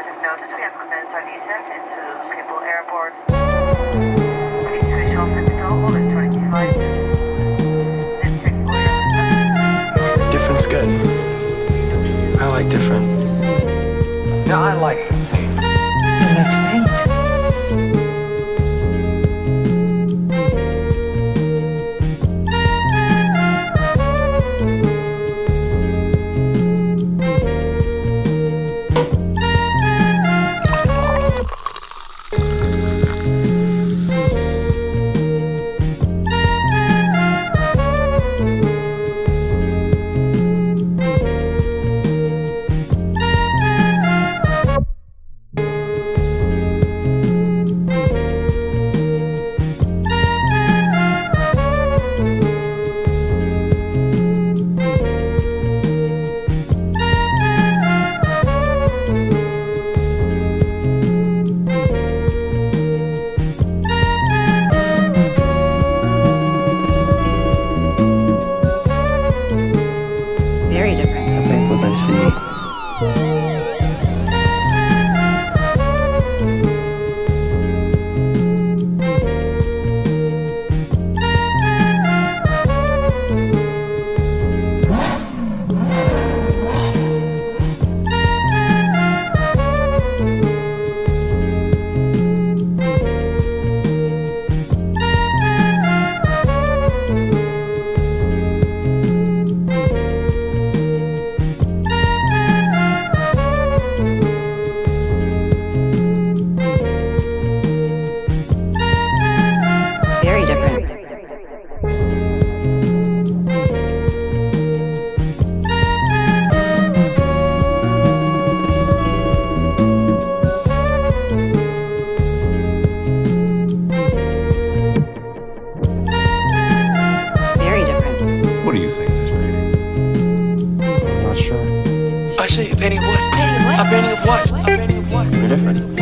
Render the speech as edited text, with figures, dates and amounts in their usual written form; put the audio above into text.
of notice, we have commenced our descent into Schiphol Airport. Please switch off and install all electronic devices. Then check for your... Different's good. I like different. No, I like to paint. I like to paint. Very different. I think what I see. Very different. Very different. What do you think of this painting? I'm not sure. I say a painting of what? Painting of what? A painting of what? A painting of what? You're different.